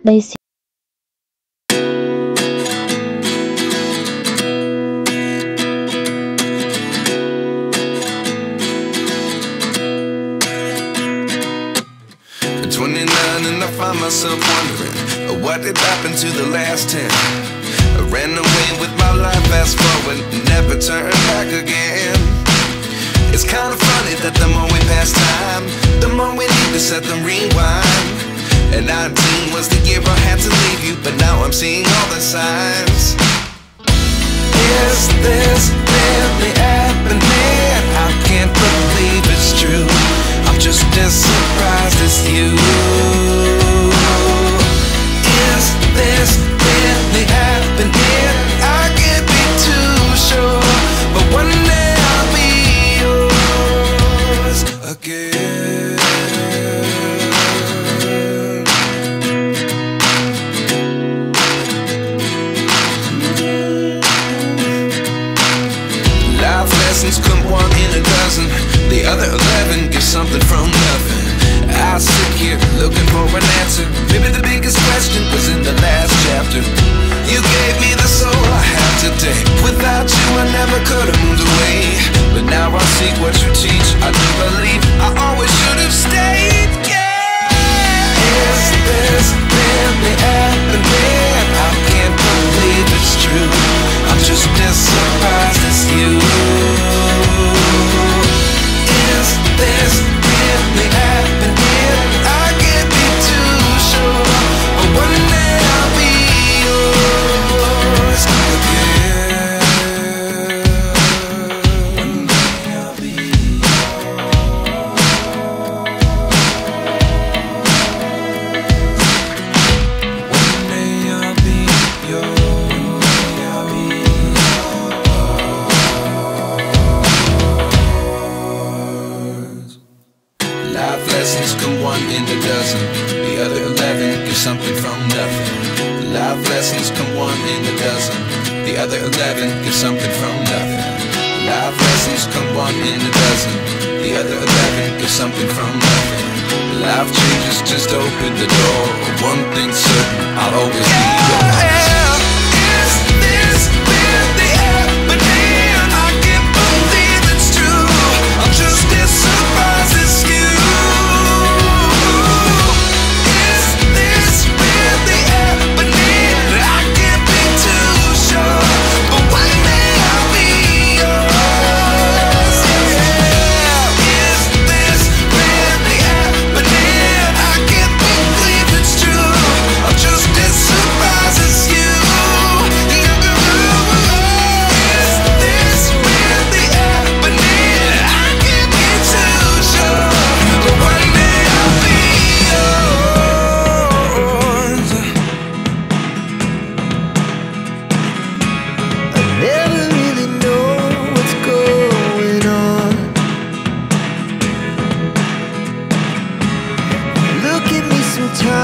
They see At 29 and I find myself wondering what did happen to the last 10. I ran away with my life, fast forward, never turn back again. It's kind of funny that the more we pass time, the more we need to set the rewind. And 19 was the year I had to leave you, but now I'm seeing all the signs. Is this really happening? I can't believe it's true. I'm just as surprised as you. Is this really happening? I can't be too sure, but one day I'll be yours again. Life lessons come one in a dozen. The other 11 get something from nothing. I sit here looking for an answer. Maybe the biggest question was in the last chapter. You gave me the soul I have today. Without you I never could have moved away. But now I see what you teach. I do believe I always should have stayed. Yeah. Is this really happening? I can't believe it's true. I'm just as surprised as you. Is this really happening? I can't be too sure, but one day I'll be yours again. One day I'll be yours. One day I'll be yours. Life lessons come one in a dozen. The other 11 get something from nothing. Life lessons come one in a dozen. The other 11 get something from nothing. Life lessons come one in a dozen. The other 11 get something from nothing. Life changes just open the door. One thing's certain, I'll always be yours. Is this really happening? I can't believe it's true. I'm just as surprised as you. Time